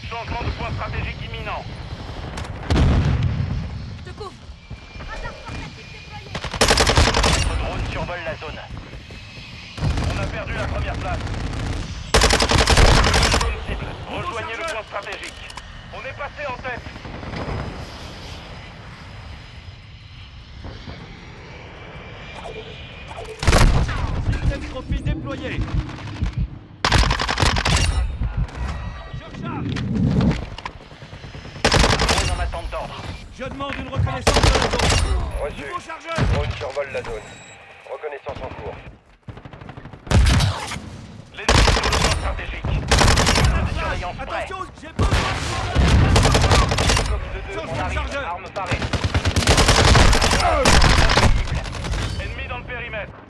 Changement de point stratégique imminent. Je te couvre. Radar portatif déployé. Notre drone survole la zone. On a perdu la première place. Zone cible. Rejoignez le point stratégique. On est passé en tête. Système trophy déployé. Surcharge. Drone en attente d'ordre. Je demande une reconnaissance de la zone. Reçu. Nouveau chargeur. Drone survole la zone. Reconnaissance en cours. L'ennemi sur le point stratégique. Surveillance prêt. Attention, j'ai besoin de Coque de 2, Change on de arrive. chargeur. Arme parée. Ennemi dans le périmètre.